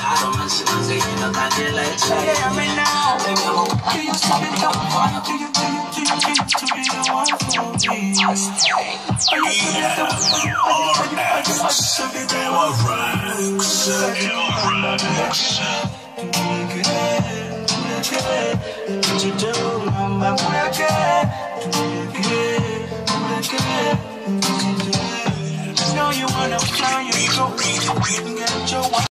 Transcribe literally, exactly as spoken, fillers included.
Roman simanze ina kandela echa. Yeah, I mean now. Baby, I'm on. Do you see it come on? Do you, do you, do you, do you, do you, do you want for me? Yeah, R X. They were Rex. They were Rex. What you do, mama? Know you wanna fly, you go, get your